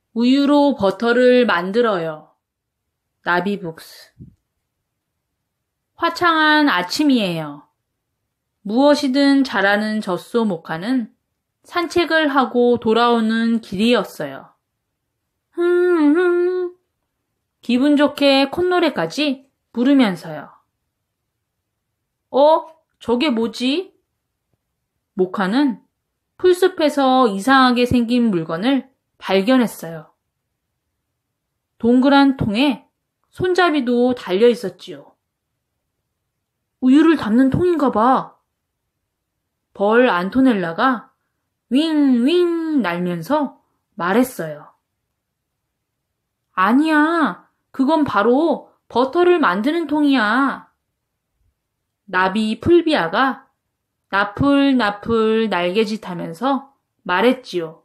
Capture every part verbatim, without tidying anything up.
우유로 버터를 만들어요. 나비북스. 화창한 아침이에요. 무엇이든 잘하는 젖소 모카는 산책을 하고 돌아오는 길이었어요. 흥흥. 기분 좋게 콧노래까지 부르면서요. 어? 저게 뭐지? 모카는 풀숲에서 이상하게 생긴 물건을 발견했어요. 동그란 통에 손잡이도 달려 있었지요. 우유를 담는 통인가 봐. 벌 안토넬라가 윙윙 날면서 말했어요. 아니야, 그건 바로 버터를 만드는 통이야. 나비 풀비아가 나풀나풀 날개짓하면서 말했지요.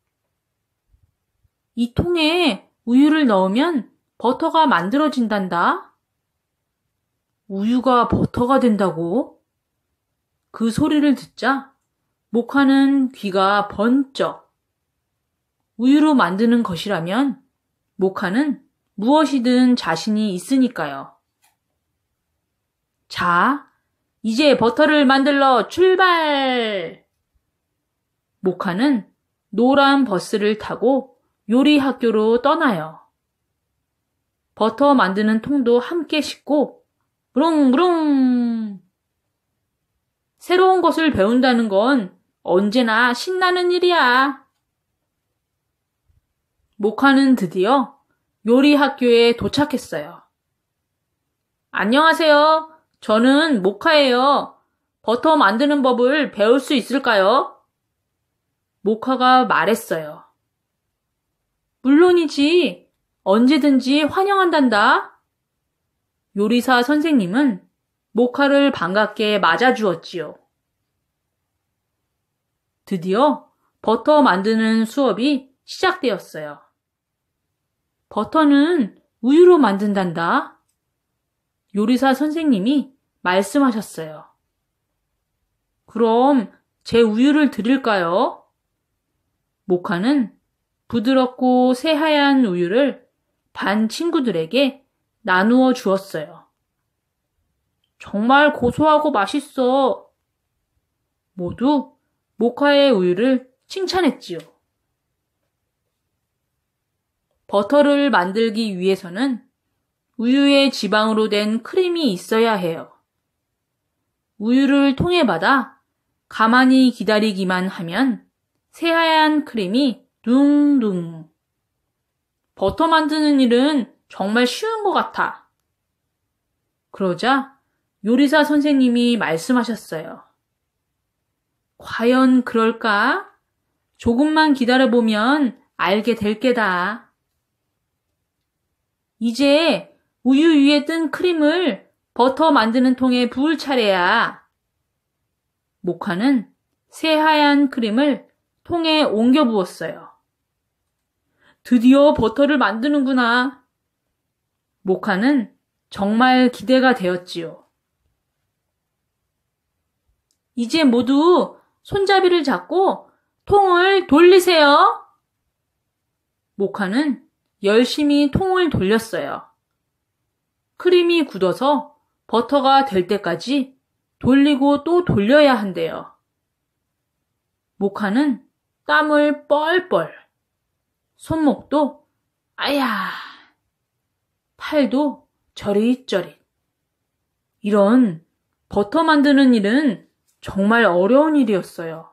이 통에 우유를 넣으면 버터가 만들어진단다. 우유가 버터가 된다고? 그 소리를 듣자 모카는 귀가 번쩍. 우유로 만드는 것이라면 모카는 무엇이든 자신이 있으니까요. 자, 이제 버터를 만들러 출발! 모카는 노란 버스를 타고 요리 학교로 떠나요. 버터 만드는 통도 함께 싣고 부릉부릉. 새로운 것을 배운다는 건 언제나 신나는 일이야. 모카는 드디어 요리 학교에 도착했어요. 안녕하세요. 저는 모카예요. 버터 만드는 법을 배울 수 있을까요? 모카가 말했어요. 물론이지. 언제든지 환영한단다. 요리사 선생님은 모카를 반갑게 맞아주었지요. 드디어 버터 만드는 수업이 시작되었어요. 버터는 우유로 만든단다. 요리사 선생님이 말씀하셨어요. 그럼 제 우유를 드릴까요? 모카는 부드럽고 새하얀 우유를 반 친구들에게 나누어 주었어요. 정말 고소하고 맛있어. 모두 모카의 우유를 칭찬했지요. 버터를 만들기 위해서는 우유의 지방으로 된 크림이 있어야 해요. 우유를 통에 받아 가만히 기다리기만 하면 새하얀 크림이 둥둥. 버터 만드는 일은 정말 쉬운 것 같아. 그러자 요리사 선생님이 말씀하셨어요. 과연 그럴까? 조금만 기다려보면 알게 될 게다. 이제 우유 위에 뜬 크림을 버터 만드는 통에 부을 차례야. 모카는 새하얀 크림을 통에 옮겨 부었어요. 드디어 버터를 만드는구나. 모카는 정말 기대가 되었지요. 이제 모두 손잡이를 잡고 통을 돌리세요. 모카는 열심히 통을 돌렸어요. 크림이 굳어서 버터가 될 때까지 돌리고 또 돌려야 한대요. 모카는 땀을 뻘뻘. 손목도 아야. 팔도 저릿저릿. 이런 버터 만드는 일은 정말 어려운 일이었어요.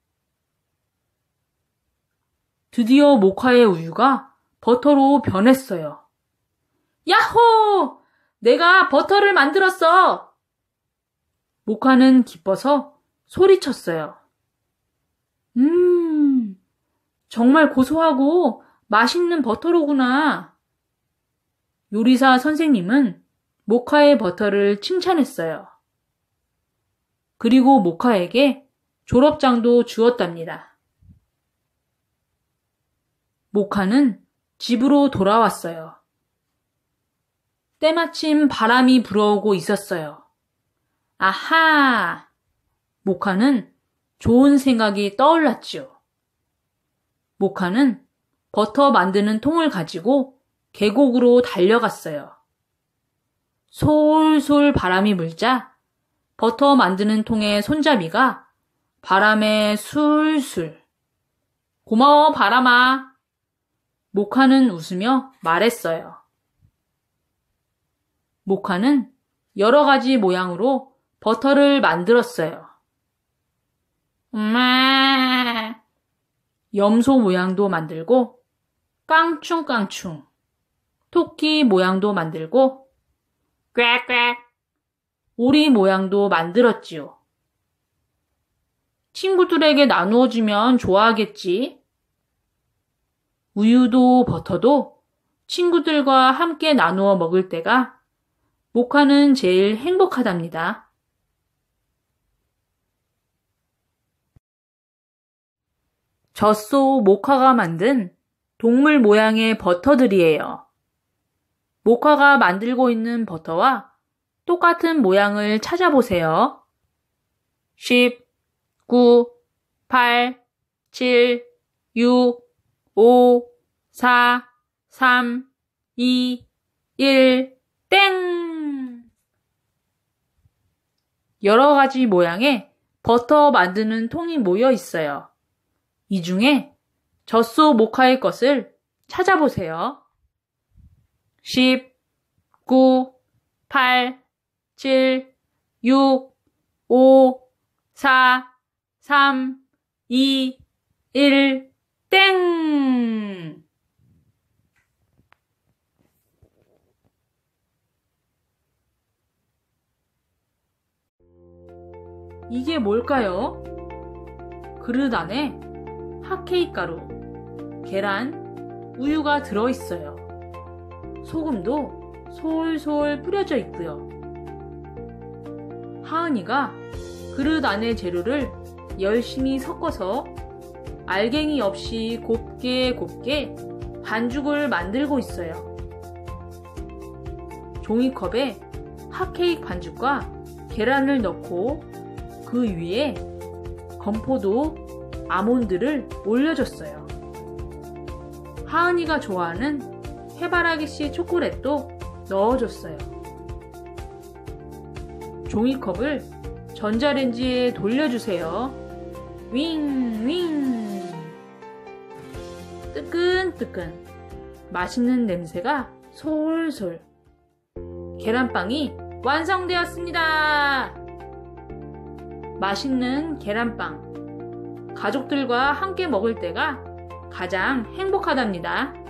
드디어 모카의 우유가 버터로 변했어요. 야호! 내가 버터를 만들었어! 모카는 기뻐서 소리쳤어요. 음, 정말 고소하고 맛있는 버터로구나. 요리사 선생님은 모카의 버터를 칭찬했어요. 그리고 모카에게 졸업장도 주었답니다. 모카는 집으로 돌아왔어요. 때마침 바람이 불어오고 있었어요. 아하! 모카는 좋은 생각이 떠올랐지요. 모카는 버터 만드는 통을 가지고 계곡으로 달려갔어요. 솔솔 바람이 불자 버터 만드는 통의 손잡이가 바람에 술술. 고마워, 바람아. 모카는 웃으며 말했어요. 모카는 여러 가지 모양으로 버터를 만들었어요. 엄마. 염소 모양도 만들고 깡충깡충. 토끼 모양도 만들고 꽥꽥. 오리 모양도 만들었지요. 친구들에게 나누어 주면 좋아하겠지. 우유도 버터도 친구들과 함께 나누어 먹을 때가 모카는 제일 행복하답니다. 젖소 모카가 만든 동물 모양의 버터들이에요. 모카가 만들고 있는 버터와 똑같은 모양을 찾아보세요. 십, 구, 팔, 칠, 육, 오, 사, 삼, 이, 일, 땡! 여러 가지 모양의 버터 만드는 통이 모여 있어요. 이 중에 젖소 모카의 것을 찾아보세요. 십, 구, 팔, 칠, 육, 오, 사, 삼, 이, 일, 땡! 이게 뭘까요? 그릇 안에 핫케이크 가루, 계란, 우유가 들어있어요. 소금도 솔솔 뿌려져 있고요. 하은이가 그릇 안에 재료를 열심히 섞어서 알갱이 없이 곱게 곱게 반죽을 만들고 있어요. 종이컵에 핫케이크 반죽과 계란을 넣고 그 위에 건포도, 아몬드를 올려줬어요. 하은이가 좋아하는 해바라기씨 초콜릿도 넣어줬어요. 종이컵을 전자레인지에 돌려주세요. 윙, 윙. 뜨끈뜨끈. 맛있는 냄새가 솔솔. 계란빵이 완성되었습니다. 맛있는 계란빵. 가족들과 함께 먹을 때가 가장 행복하답니다.